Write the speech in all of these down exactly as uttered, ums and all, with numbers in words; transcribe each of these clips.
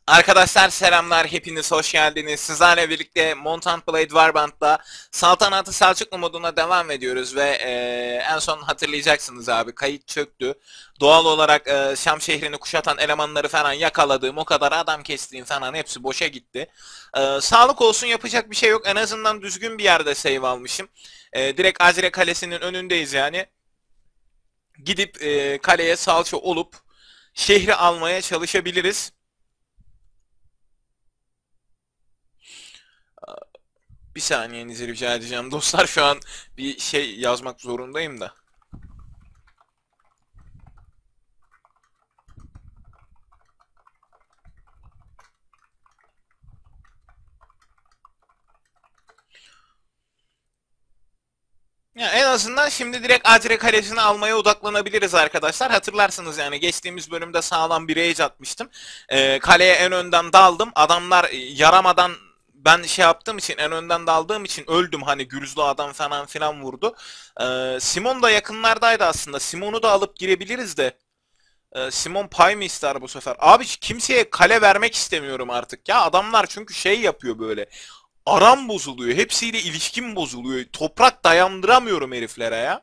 Arkadaşlar selamlar, hepiniz hoş geldiniz. Sizlerle birlikte Mount & Blade Warband'da Saltanatı Selçuklu moduna devam ediyoruz ve eee, en son hatırlayacaksınız abi, kayıt çöktü. Doğal olarak eee, Şam şehrini kuşatan elemanları falan yakaladığım, o kadar adam kestiğim falan hepsi boşa gitti. Eee, sağlık olsun, yapacak bir şey yok. En azından düzgün bir yerde save almışım. Eee, direkt Azire Kalesi'nin önündeyiz yani. Gidip eee, kaleye salça olup şehri almaya çalışabiliriz. Bir saniyenizi rica edeceğim dostlar, şu an bir şey yazmak zorundayım da. Ya en azından şimdi direkt Adre Kalesi'ni almaya odaklanabiliriz arkadaşlar. Hatırlarsınız yani, geçtiğimiz bölümde sağlam bir rage atmıştım. Ee, kaleye en önden daldım. Adamlar yaramadan, ben şey yaptığım için, en önden daldığım için öldüm. Hani gürüzlü adam falan filan vurdu. Ee, Simon da yakınlardaydı aslında. Simon'u da alıp girebiliriz de. Ee, Simon pay mı ister bu sefer? Abi kimseye kale vermek istemiyorum artık ya. Adamlar çünkü şey yapıyor böyle. Aram bozuluyor. Hepsiyle ilişkim bozuluyor. Toprak dayandıramıyorum heriflere ya.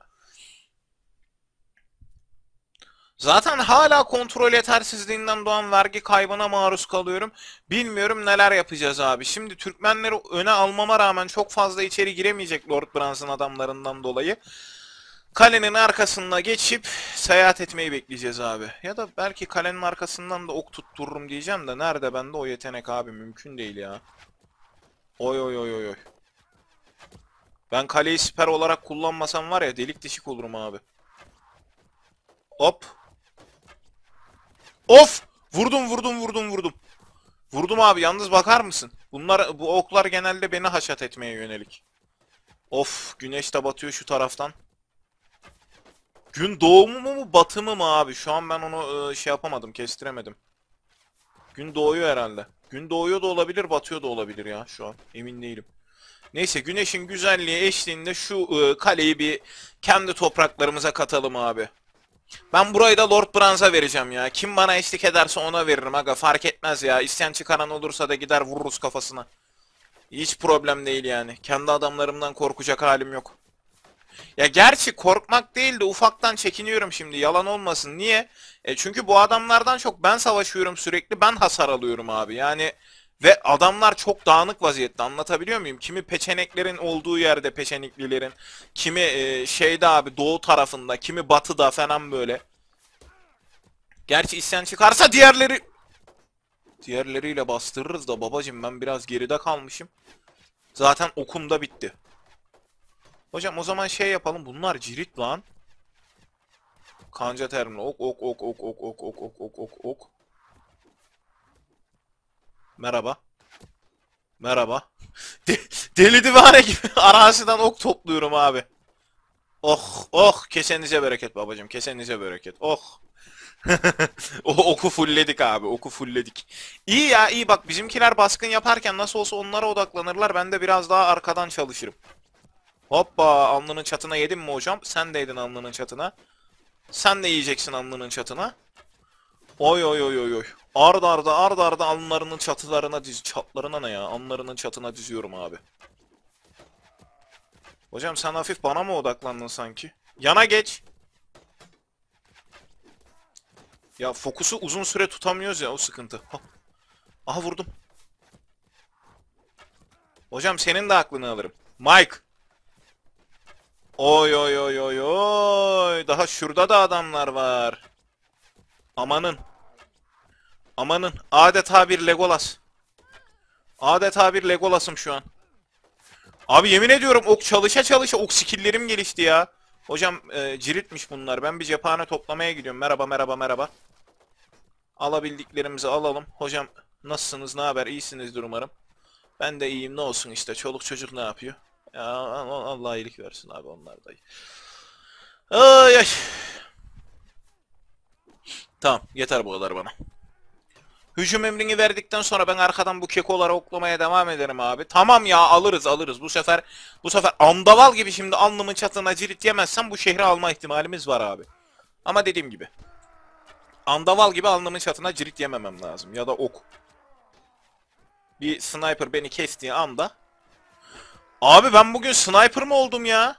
Zaten hala kontrol yetersizliğinden doğan vergi kaybına maruz kalıyorum. Bilmiyorum neler yapacağız abi. Şimdi Türkmenleri öne almama rağmen çok fazla içeri giremeyecek Lord Brans'ın adamlarından dolayı. Kalenin arkasına geçip seyahat etmeyi bekleyeceğiz abi. Ya da belki kalenin arkasından da ok tuttururum diyeceğim de, nerede bende o yetenek abi, mümkün değil ya. Oy oy oy oy oy. Ben kaleyi siper olarak kullanmasam var ya, delik deşik olurum abi. Hop. Of! Vurdum vurdum vurdum vurdum. Vurdum abi, yalnız bakar mısın? Bunlar, bu oklar genelde beni haşat etmeye yönelik. Of, güneş de batıyor şu taraftan. Gün doğumu mu batımı mı abi? Şu an ben onu e, şey yapamadım, kestiremedim. Gün doğuyor herhalde. Gün doğuyor da olabilir, batıyor da olabilir ya şu an. Emin değilim. Neyse, güneşin güzelliği eşliğinde şu e, kaleyi bir kendi topraklarımıza katalım abi. Ben burayı da Lord Brans'a vereceğim ya. Kim bana eşlik ederse ona veririm aga. Fark etmez ya. İsyan çıkaran olursa da gider vururuz kafasına. Hiç problem değil yani. Kendi adamlarımdan korkacak halim yok. Ya gerçi korkmak değil de ufaktan çekiniyorum şimdi. Yalan olmasın. Niye? E çünkü bu adamlardan çok ben savaşıyorum sürekli. Ben hasar alıyorum abi. Yani ve adamlar çok dağınık vaziyette. Anlatabiliyor muyum? Kimi peçeneklerin olduğu yerde, peçeniklilerin. Kimi e, şeyde abi, doğu tarafında. Kimi batıda falan böyle. Gerçi isyan çıkarsa diğerleri... Diğerleriyle bastırırız da babacım, ben biraz geride kalmışım. Zaten okum da bitti. Hocam o zaman şey yapalım. Bunlar cirit lan. Kanca termini. Ok ok ok ok ok ok ok ok ok ok ok. Merhaba. Merhaba. De deli divane gibi araziden ok topluyorum abi. Oh oh, kesenize bereket babacım, kesenize bereket. Oh. O oku fullledik abi, oku fullledik. İyi ya, iyi bak, bizimkiler baskın yaparken nasıl olsa onlara odaklanırlar. Ben de biraz daha arkadan çalışırım. Hoppa, alnının çatına yedin mi hocam? Sen de yedin alnının çatına. Sen de yiyeceksin alnının çatına. Oy oy oy oy oy. Ard arda ard arda alnlarının çatılarına diz... Çatlarına ne ya? Alnlarının çatına diziyorum abi. Hocam sen hafif bana mı odaklandın sanki? Yana geç. Ya fokusu uzun süre tutamıyoruz ya, o sıkıntı. Hah. Aha vurdum. Hocam senin de aklını alırım. Mike. Oy oy oy oy oy. Daha şurada da adamlar var. Amanın. Amanın. Adeta bir Legolas. Adeta bir Legolas'ım şu an. Abi yemin ediyorum, ok çalışa çalışa ok skill'lerim gelişti ya. Hocam e, ciritmiş bunlar. Ben bir cephane toplamaya gidiyorum. Merhaba merhaba merhaba. Alabildiklerimizi alalım. Hocam nasılsınız? Ne haber? İyisinizdir umarım. Ben de iyiyim. Ne olsun işte. Çoluk çocuk ne yapıyor? Ya, Allah iyilik versin abi, onlar da iyi. Ay ay. Tamam, yeter bu kadar bana. Hücum emrini verdikten sonra ben arkadan bu kekolara oklamaya devam ederim abi. Tamam ya, alırız alırız. Bu sefer bu sefer andaval gibi şimdi alnımın çatına cirit yemezsem bu şehri alma ihtimalimiz var abi. Ama dediğim gibi, andaval gibi alnımın çatına cirit yememem lazım. Ya da ok. Bir sniper beni kestiği anda. Abi ben bugün sniper mı oldum ya?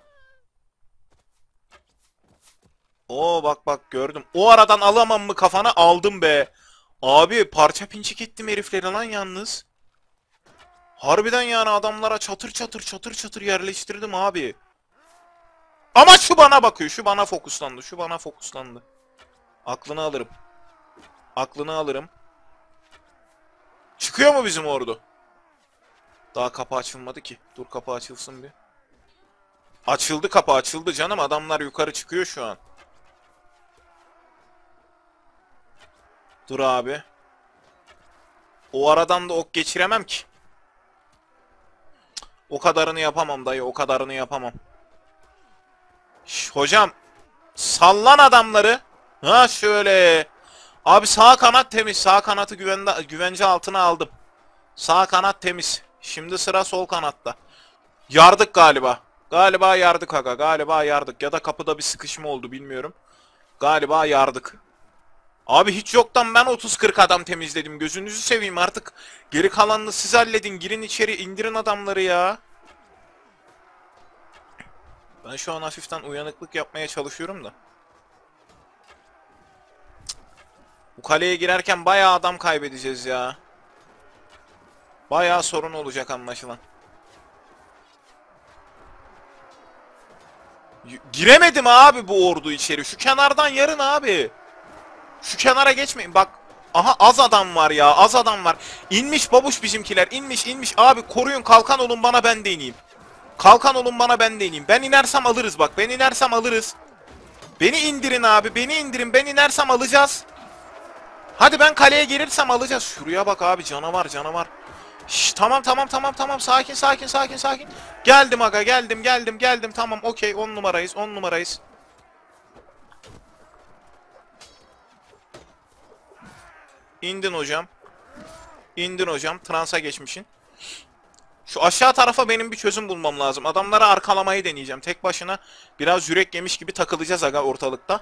Oo bak bak gördüm. O aradan alamam mı kafana, aldım be. Abi parça pinçik ettim herifleri lan yalnız. Harbiden yani adamlara çatır çatır çatır çatır yerleştirdim abi. Ama şu bana bakıyor. Şu bana fokuslandı. Şu bana fokuslandı. Aklını alırım. Aklını alırım. Çıkıyor mu bizim ordu? Daha kapı açılmadı ki. Dur kapı açılsın bir. Açıldı, kapı açıldı canım. Adamlar yukarı çıkıyor şu an. Dur abi. O aradan da ok geçiremem ki. O kadarını yapamam dayı. O kadarını yapamam. Şş, hocam. Sallan adamları. Ha şöyle. Abi sağ kanat temiz. Sağ kanatı güvende, güvence altına aldım. Sağ kanat temiz. Şimdi sıra sol kanatta. Yardık galiba. Galiba yardık aga. Galiba yardık. Ya da kapıda bir sıkışma oldu bilmiyorum. Galiba yardık. Abi hiç yoktan ben otuz kırk adam temizledim. Gözünüzü seveyim artık. Geri kalanını siz halledin. Girin içeri, indirin adamları ya. Ben şu an hafiften uyanıklık yapmaya çalışıyorum da. Bu kaleye girerken bayağı adam kaybedeceğiz ya. Bayağı sorun olacak anlaşılan. Y- Giremedim abi bu ordu içeri. Şu kenardan yarın abi. Şu kenara geçmeyin. Bak. Aha az adam var ya. Az adam var. İnmiş babuş bizimkiler. İnmiş inmiş. Abi koruyun, kalkan olun bana, ben de ineyim. Kalkan olun bana, ben de ineyim. Ben inersem alırız bak. Ben inersem alırız. Beni indirin abi. Beni indirin. Ben inersem alacağız. Hadi ben kaleye gelirsem alacağız. Şuraya bak abi, canavar canavar. Şş, tamam tamam tamam tamam, sakin sakin sakin sakin. Geldim aga, geldim geldim geldim, tamam okey, on numarayız on numarayız. İndin hocam. İndin hocam, transa geçmişin. Şu aşağı tarafa benim bir çözüm bulmam lazım. Adamları arkalamayı deneyeceğim. Tek başına biraz yürek yemiş gibi takılacağız aga ortalıkta.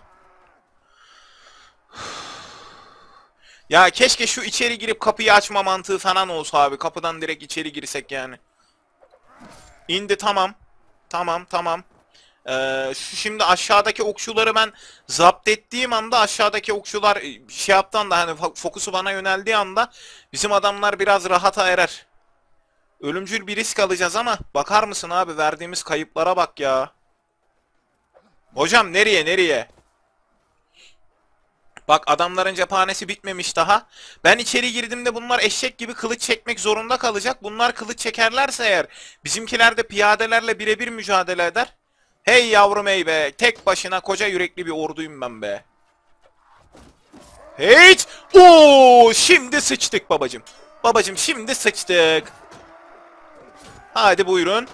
Ya keşke şu içeri girip kapıyı açma mantığı falan olsa abi. Kapıdan direkt içeri girsek yani. İndi, tamam. Tamam tamam. Ee, şu şimdi aşağıdaki okçuları ben zapt ettiğim anda, aşağıdaki okçular şey yaptan da hani fokusu bana yöneldiği anda bizim adamlar biraz rahata erer. Ölümcül bir risk alacağız ama bakar mısın abi, verdiğimiz kayıplara bak ya. Hocam nereye nereye? Bak adamların cephanesi bitmemiş daha. Ben içeri girdiğimde bunlar eşek gibi kılıç çekmek zorunda kalacak. Bunlar kılıç çekerlerse eğer bizimkiler de piyadelerle birebir mücadele eder. Hey yavrum hey be. Tek başına koca yürekli bir orduyum ben be. Hiç. Oo, şimdi sıçtık babacım. Babacım şimdi sıçtık. Hadi buyurun.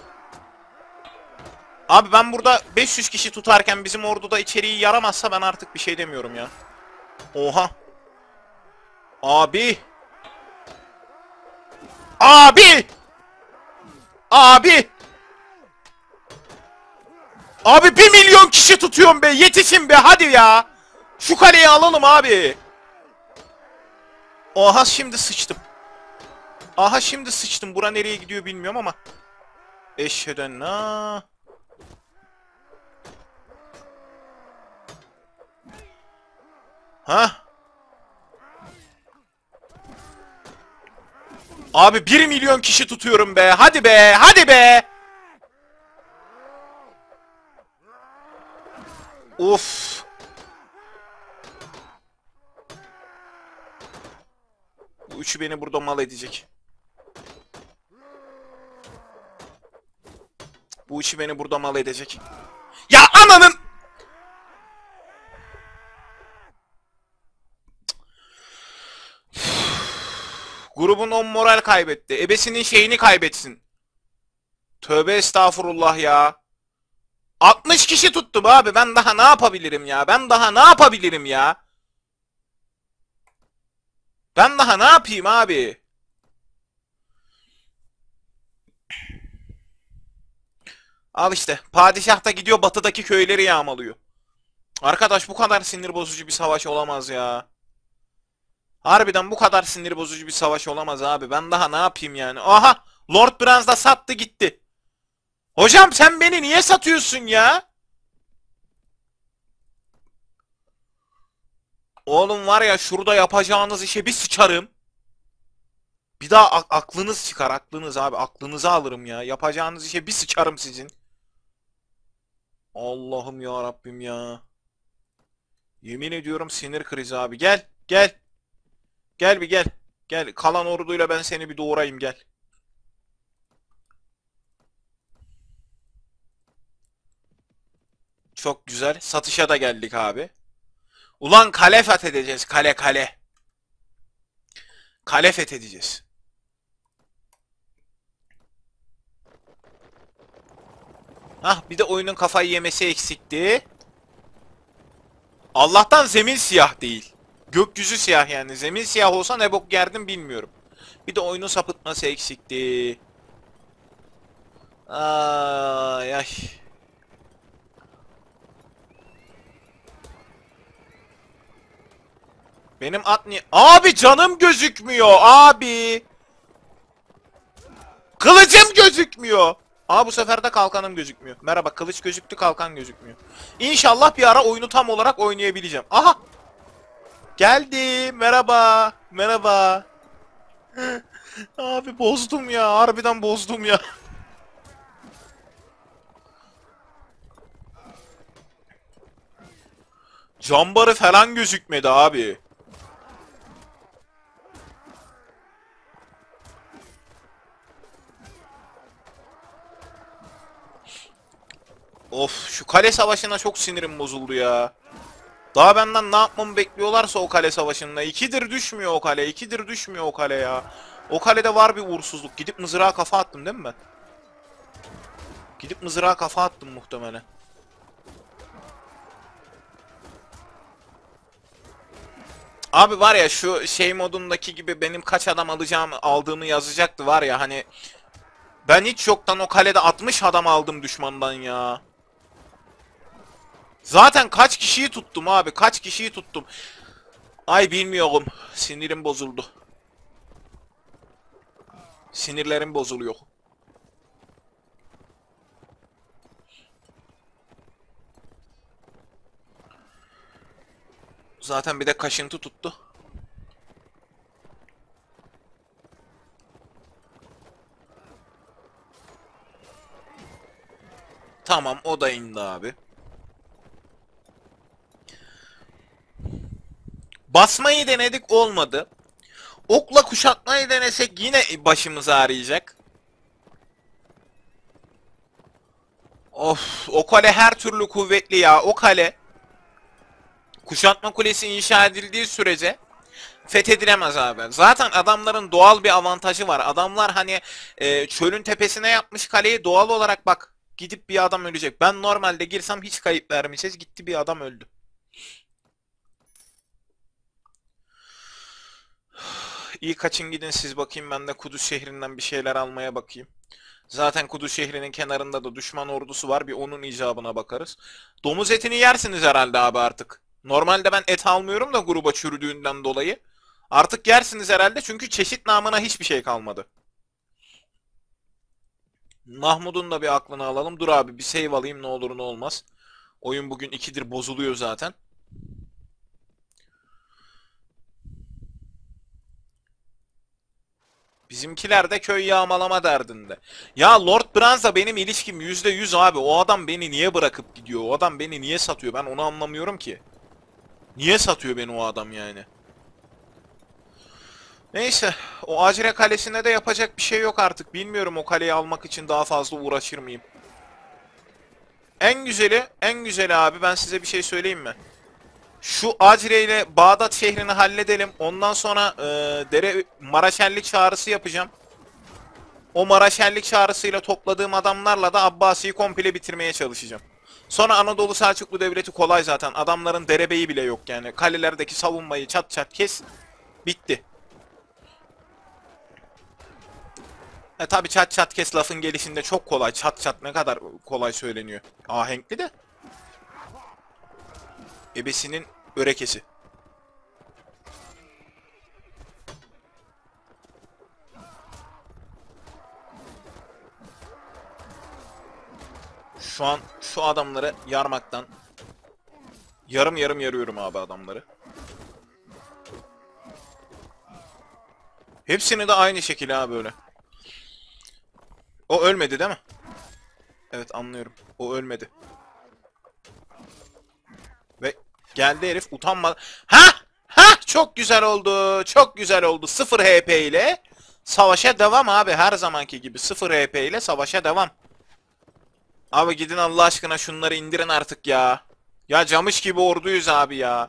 Abi ben burada beş yüz kişi tutarken bizim orduda içeriği yaramazsa ben artık bir şey demiyorum ya. Oha. Abi. Abi. Abi. Abi bir milyon kişi tutuyorum be. Yetişin be hadi ya. Şu kaleyi alalım abi. Oha şimdi sıçtım. Aha şimdi sıçtım. Bura nereye gidiyor bilmiyorum ama. Eşheden na. Ha? Abi bir milyon kişi tutuyorum be. Hadi be. Hadi be. Of. Bu üçü beni burada mal edecek. Bu üçü beni burada mal edecek. Ya ananın. Grubun on moral kaybetti. Ebesinin şeyini kaybetsin. Tövbe estağfurullah ya. altmış kişi tuttum abi. Ben daha ne yapabilirim ya? Ben daha ne yapabilirim ya? Ben daha ne yapayım abi? Al işte. Padişah da gidiyor batıdaki köyleri yağmalıyor. Arkadaş bu kadar sinir bozucu bir savaş olamaz ya. Harbiden bu kadar sinir bozucu bir savaş olamaz abi. Ben daha ne yapayım yani? Aha! Lord Branz da sattı gitti. Hocam sen beni niye satıyorsun ya? Oğlum var ya şurada yapacağınız işe bir sıçarım. Bir daha aklınız çıkar aklınız abi. Aklınızı alırım ya. Yapacağınız işe bir sıçarım sizin. Allah'ım ya Rabbim ya. Yemin ediyorum sinir krizi abi. Gel gel. Gel bir gel. Gel kalan orduyla ben seni bir doğurayım gel. Çok güzel. Satışa da geldik abi. Ulan kale fethedeceğiz. Kale kale. Kale fethedeceğiz. Hah bir de oyunun kafayı yemesi eksikti. Allah'tan zemin siyah değil. Gökyüzü siyah yani. Zemin siyah olsa ne bok yerdim bilmiyorum. Bir de oyunun sapıtması eksikti. Ay ay. Benim at niye... Abi canım gözükmüyor abi. Kılıcım gözükmüyor. Aa bu sefer de kalkanım gözükmüyor. Merhaba kılıç gözüktü kalkan gözükmüyor. İnşallah bir ara oyunu tam olarak oynayabileceğim. Aha. Geldim. Merhaba. Merhaba. Abi bozdum ya. Harbiden bozdum ya. Cambarı falan gözükmedi abi. Of şu kale savaşına çok sinirim bozuldu ya. Daha benden ne yapmamı bekliyorlarsa o kale savaşında. İkidir düşmüyor o kale. İkidir düşmüyor o kale ya. O kalede var bir uğursuzluk. Gidip mızrağa kafa attım değil mi ben? Gidip mızrağa kafa attım muhtemelen. Abi var ya şu şey modundaki gibi benim kaç adam alacağımı aldığımı yazacaktı var ya hani. Ben hiç yoktan o kalede altmış adam aldım düşmandan ya. Zaten kaç kişiyi tuttum abi kaç kişiyi tuttum. Ay bilmiyorum sinirim bozuldu. Sinirlerim bozuluyor. Zaten bir de kaşıntı tuttu. Tamam o da indi abi. Basmayı denedik olmadı. Okla kuşatmayı denesek yine başımız ağrıyacak. Of o kale her türlü kuvvetli ya o kale. Kuşatma kulesi inşa edildiği sürece fethedilemez abi. Zaten adamların doğal bir avantajı var. Adamlar hani e, çölün tepesine yapmış kaleyi doğal olarak bak. Gidip bir adam ölecek. Ben normalde girsem hiç kayıp vermeyeceğiz. Gitti bir adam öldü. İyi kaçın gidin siz bakayım ben de Kudüs şehrinden bir şeyler almaya bakayım. Zaten Kudüs şehrinin kenarında da düşman ordusu var. Bir onun icabına bakarız. Domuz etini yersiniz herhalde abi artık. Normalde ben et almıyorum da gruba çürüdüğünden dolayı. Artık yersiniz herhalde çünkü çeşit namına hiçbir şey kalmadı. Mahmud'un da bir aklını alalım. Dur abi bir save alayım ne olur ne olmaz. Oyun bugün ikidir bozuluyor zaten. Bizimkiler de köy yağmalama derdinde. Ya Lord Branz'la benim ilişkim yüzde yüz abi. O adam beni niye bırakıp gidiyor? O adam beni niye satıyor? Ben onu anlamıyorum ki. Niye satıyor beni o adam yani? Neyse. O Acre Kalesi'ne de yapacak bir şey yok artık. Bilmiyorum o kaleyi almak için daha fazla uğraşır mıyım? En güzeli, en güzeli abi ben size bir şey söyleyeyim mi? Şu Acre ile Bağdat şehrini halledelim. Ondan sonra e, dere Maraşenlik çağrısı yapacağım. O Maraşenlik çağrısıyla topladığım adamlarla da Abbasi'yi komple bitirmeye çalışacağım. Sonra Anadolu Selçuklu Devleti kolay zaten. Adamların derebeyi bile yok yani. Kalelerdeki savunmayı çat çat kes. Bitti. E tabi çat çat kes lafın gelişinde çok kolay. Çat çat ne kadar kolay söyleniyor. Ahenkli de. Ebesinin örekesi. Şu an şu adamları yarmaktan yarım yarım yarıyorum abi adamları. Hepsini de aynı şekilde ha böyle. O ölmedi değil mi? Evet anlıyorum. O ölmedi. Ve geldi herif utanmadan. Ha! Ha! Çok güzel oldu. Çok güzel oldu. sıfır H P ile savaşa devam abi. Her zamanki gibi sıfır H P ile savaşa devam. Abi gidin Allah aşkına şunları indirin artık ya. Ya camış gibi orduyuz abi ya.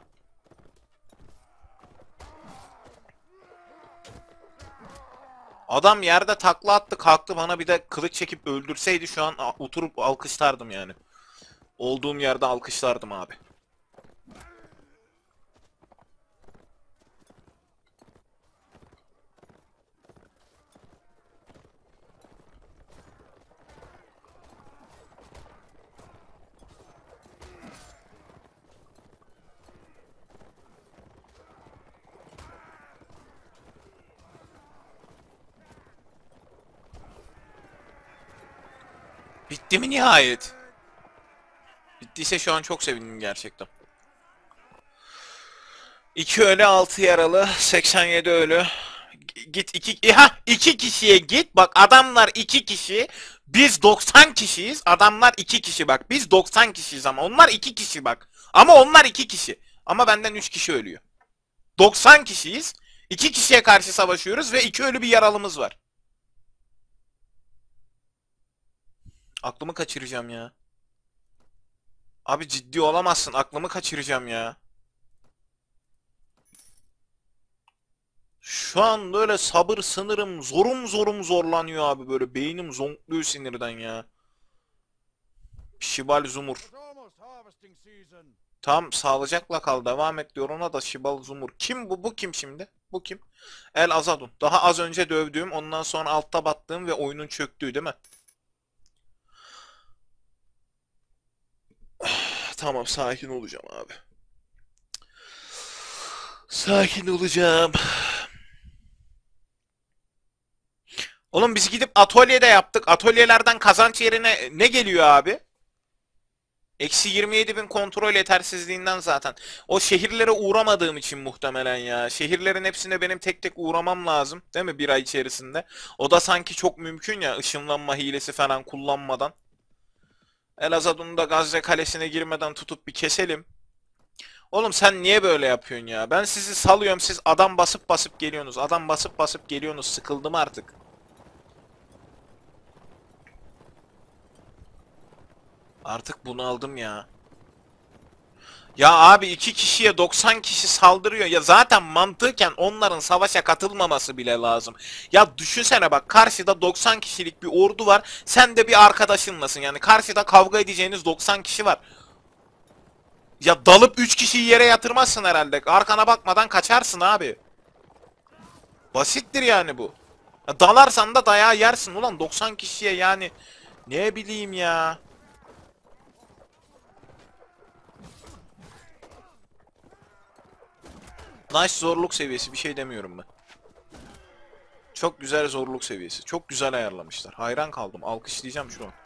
Adam yerde takla attı kalktı bana bir de kılıç çekip öldürseydi şu an oturup alkışlardım yani. Olduğum yerde alkışlardım abi. Bitti mi nihayet? Bittiyse şu an çok sevindim gerçekten. iki ölü altı yaralı seksen yedi ölü. Git iki ha iki kişiye git. Bak adamlar iki kişi. Biz doksan kişiyiz. Adamlar iki kişi bak. Biz doksan kişiyiz ama onlar iki kişi bak. Ama onlar iki kişi. Ama benden üç kişi ölüyor. doksan kişiyiz. iki kişiye karşı savaşıyoruz ve iki ölü bir yaralımız var. Aklımı kaçıracağım ya. Abi ciddi olamazsın. Aklımı kaçıracağım ya. Şu an böyle sabır sınırım zorum zorum zorlanıyor abi böyle. Beynim zonkluyor sinirden ya. Şibal Zumur. Tam sağlıcakla kal devam et diyor ona da Şibal Zumur. Kim bu? Bu kim şimdi? Bu kim? El Azadun. Daha az önce dövdüğüm ondan sonra altta battığım ve oyunun çöktüğü değil mi? Tamam sakin olacağım abi. Sakin olacağım. Oğlum biz gidip atölyede yaptık. Atölyelerden kazanç yerine ne geliyor abi? Eksi yirmi yedi bin kontrol yetersizliğinden zaten. O şehirlere uğramadığım için muhtemelen ya. Şehirlerin hepsine benim tek tek uğramam lazım. Değil mi bir ay içerisinde? O da sanki çok mümkün ya ışınlanma hilesi falan kullanmadan. Elazadun'u da Gazze Kalesi'ne girmeden tutup bir keselim. Oğlum sen niye böyle yapıyorsun ya? Ben sizi salıyorum siz adam basıp basıp geliyorsunuz. Adam basıp basıp geliyorsunuz. Sıkıldım artık. Artık bunu aldım ya. Ya abi iki kişiye doksan kişi saldırıyor. Ya zaten mantıken onların savaşa katılmaması bile lazım. Ya düşünsene bak karşıda doksan kişilik bir ordu var. Sen de bir arkadaşınlasın. Yani karşıda kavga edeceğiniz doksan kişi var. Ya dalıp üç kişiyi yere yatırmazsın herhalde. Arkana bakmadan kaçarsın abi. Basittir yani bu. Ya dalarsan da dayağı yersin. Ulan doksan kişiye yani. Ne bileyim ya. Nice zorluk seviyesi bir şey demiyorum ben. Çok güzel zorluk seviyesi. Çok güzel ayarlamışlar. Hayran kaldım. Alkışlayacağım şu an.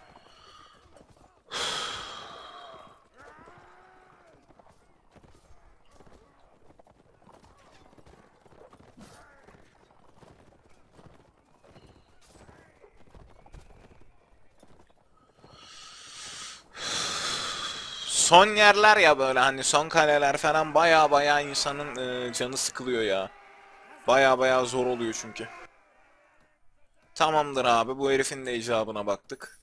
Son yerler ya böyle hani son kaleler falan baya baya insanın e, canı sıkılıyor ya. Baya baya zor oluyor çünkü. Tamamdır abi bu herifin de icabına baktık.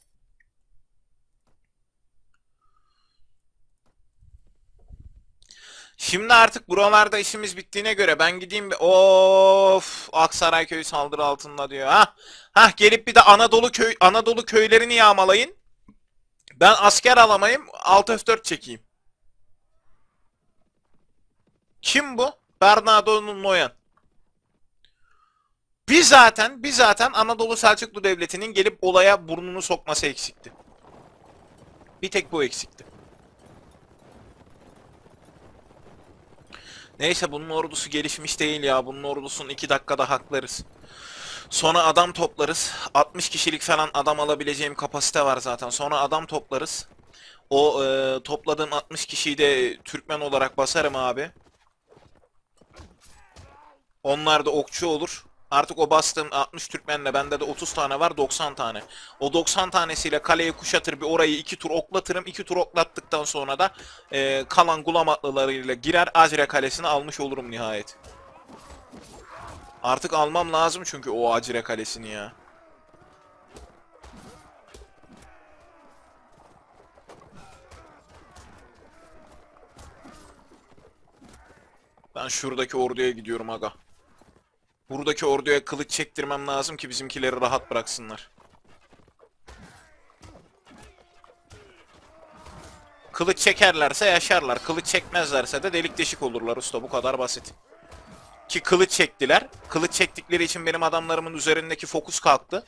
Şimdi artık buralarda işimiz bittiğine göre ben gideyim bir of Aksaray köyü saldırı altında diyor. Ha ha gelip bir de Anadolu köy Anadolu köylerini yağmalayın. Ben asker alamayayım alt F dört çekeyim. Kim bu? Bernardo Noyan. Bir zaten, bir zaten Anadolu Selçuklu Devleti'nin gelip olaya burnunu sokması eksikti. Bir tek bu eksikti. Neyse bunun ordusu gelişmiş değil ya. Bunun ordusunu iki dakikada haklarız. Sonra adam toplarız. altmış kişilik falan adam alabileceğim kapasite var zaten. Sonra adam toplarız. O e, topladığım altmış kişiyi de Türkmen olarak basarım abi. Onlar da okçu olur. Artık o bastığım altmış Türkmenle bende de otuz tane var, doksan tane. O doksan tanesiyle kaleyi kuşatır, bir orayı iki tur oklatırım. iki tur oklattıktan sonra da e, kalan gulam atlılarıyla girer Acre Kalesi'ni almış olurum nihayet. Artık almam lazım çünkü o Acre Kalesi'ni ya. Ben şuradaki orduya gidiyorum aga. Buradaki orduya kılıç çektirmem lazım ki bizimkileri rahat bıraksınlar. Kılıç çekerlerse yaşarlar. Kılıç çekmezlerse de delik deşik olurlar usta. Bu kadar basit. Ki kılıç çektiler. Kılıç çektikleri için benim adamlarımın üzerindeki fokus kalktı.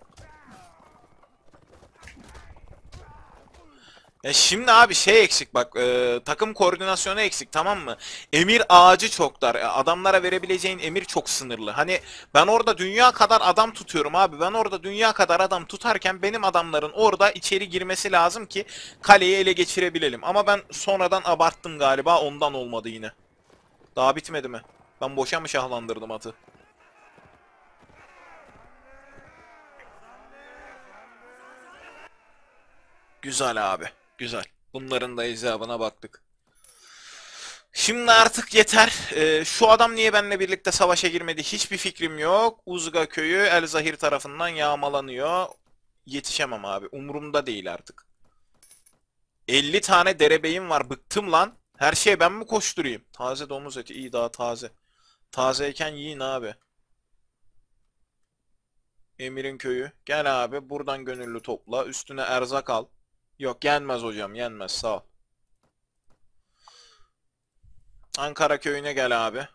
Ya şimdi abi şey eksik bak, e, takım koordinasyonu eksik, tamam mı? Emir ağacı çok dar. E, adamlara verebileceğin emir çok sınırlı. Hani ben orada dünya kadar adam tutuyorum abi. Ben orada dünya kadar adam tutarken benim adamların orada içeri girmesi lazım ki kaleyi ele geçirebilelim. Ama ben sonradan abarttım galiba, ondan olmadı yine. Daha bitmedi mi? Ben boşa mı şahlandırdım atı? Güzel abi. Güzel. Bunların da icabına baktık. Şimdi artık yeter. Ee, şu adam niye benimle birlikte savaşa girmedi? Hiçbir fikrim yok. Uzga köyü El Zahir tarafından yağmalanıyor. Yetişemem abi. Umurumda değil artık. elli tane derebeyim var. Bıktım lan. Her şeye ben mi koşturayım? Taze domuz eti. İyi, daha taze. Tazeyken yiyin abi. Emir'in köyü. Gel abi. Buradan gönüllü topla. Üstüne erzak al. Yok, yenmez hocam. Yenmez. Sağ ol. Ankara köyüne gel abi.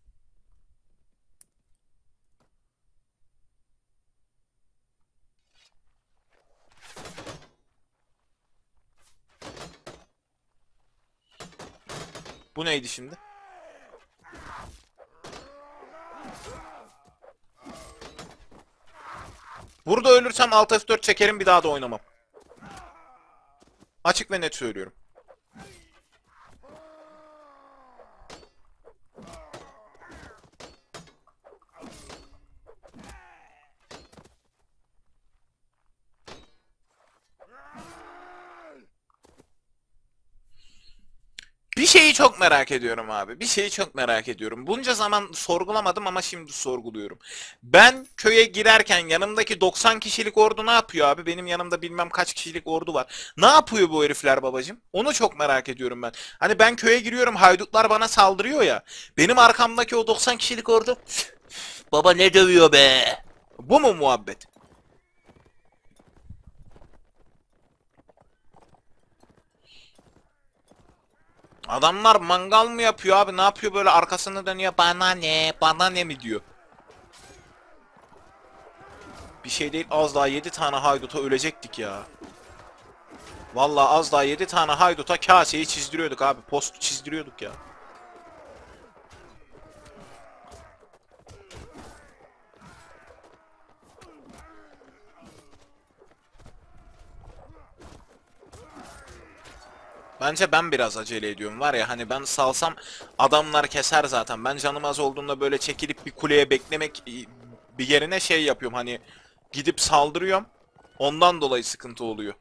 Bu neydi şimdi? Burada ölürsem Alt F dört çekerim, bir daha da oynamam. Açık ve net söylüyorum. Bir şeyi çok merak ediyorum abi. Bir şeyi çok merak ediyorum. Bunca zaman sorgulamadım ama şimdi sorguluyorum. Ben köye girerken yanımdaki doksan kişilik ordu ne yapıyor abi? Benim yanımda bilmem kaç kişilik ordu var. Ne yapıyor bu herifler babacım? Onu çok merak ediyorum ben. Hani ben köye giriyorum, haydutlar bana saldırıyor ya. Benim arkamdaki o doksan kişilik ordu baba ne dövüyor be? Bu mu muhabbet? Adamlar mangal mı yapıyor abi? Ne yapıyor böyle, arkasını dönüyor, bana ne bana ne mi diyor. Bir şey değil, az daha yedi tane hayduta ölecektik ya. Vallahi az daha yedi tane hayduta kaseyi çizdiriyorduk abi. Postu çizdiriyorduk ya. Bence ben biraz acele ediyorum var ya, hani ben salsam adamlar keser zaten. Ben canım az olduğunda böyle çekilip bir kuleye beklemek bir yerine şey yapıyorum, hani gidip saldırıyorum. Ondan dolayı sıkıntı oluyor.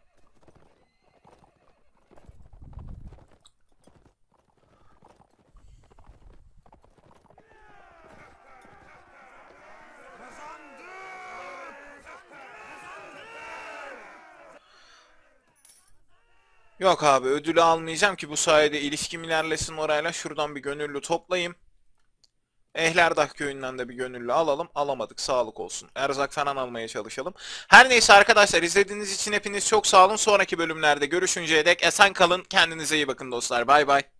Yok abi, ödülü almayacağım ki bu sayede ilişkim ilerlesin orayla. Şuradan bir gönüllü toplayayım. Ehlerdah köyünden de bir gönüllü alalım. Alamadık, sağlık olsun. Erzak falan almaya çalışalım. Her neyse arkadaşlar, izlediğiniz için hepiniz çok sağ olun. Sonraki bölümlerde görüşünceye dek esen kalın. Kendinize iyi bakın dostlar. Bay bay.